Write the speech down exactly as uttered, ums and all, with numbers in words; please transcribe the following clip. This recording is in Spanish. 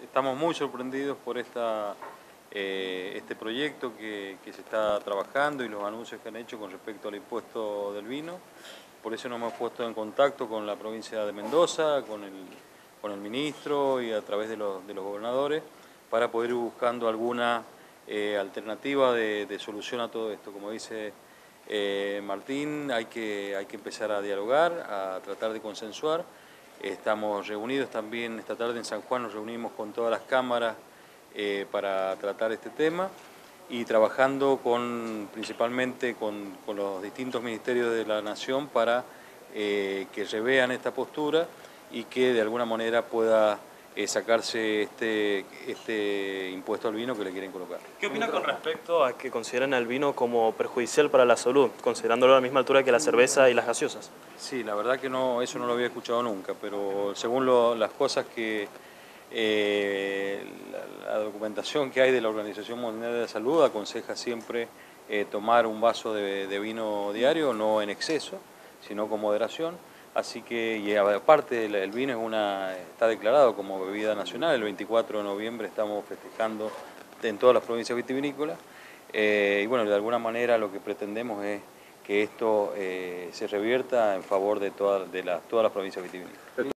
Estamos muy sorprendidos por esta, eh, este proyecto que, que se está trabajando y los anuncios que han hecho con respecto al impuesto del vino. Por eso nos hemos puesto en contacto con la provincia de Mendoza, con el, con el ministro y a través de los, de los gobernadores para poder ir buscando alguna eh, alternativa de, de solución a todo esto. Como dice eh, Martín, hay que, hay que empezar a dialogar, a tratar de consensuar. Estamos reunidos también esta tarde en San Juan, nos reunimos con todas las cámaras eh, para tratar este tema y trabajando con, principalmente con, con los distintos ministerios de la Nación para eh, que revean esta postura y que de alguna manera pueda eh, sacarse este, este impuesto al vino que le quieren colocar. ¿Qué opina con respecto a que consideran al vino como perjudicial para la salud, considerándolo a la misma altura que la cerveza y las gaseosas? Sí, la verdad que no, eso no lo había escuchado nunca, pero según lo, las cosas que eh, la, la documentación que hay de la Organización Mundial de la Salud aconseja siempre eh, tomar un vaso de, de vino diario, no en exceso, sino con moderación. Así que, y aparte el vino es una, está declarado como bebida nacional, el veinticuatro de noviembre estamos festejando en todas las provincias vitivinícolas, eh, y bueno, de alguna manera lo que pretendemos es que esto eh, se revierta en favor de, toda, de la, todas las provincias vitivinícolas.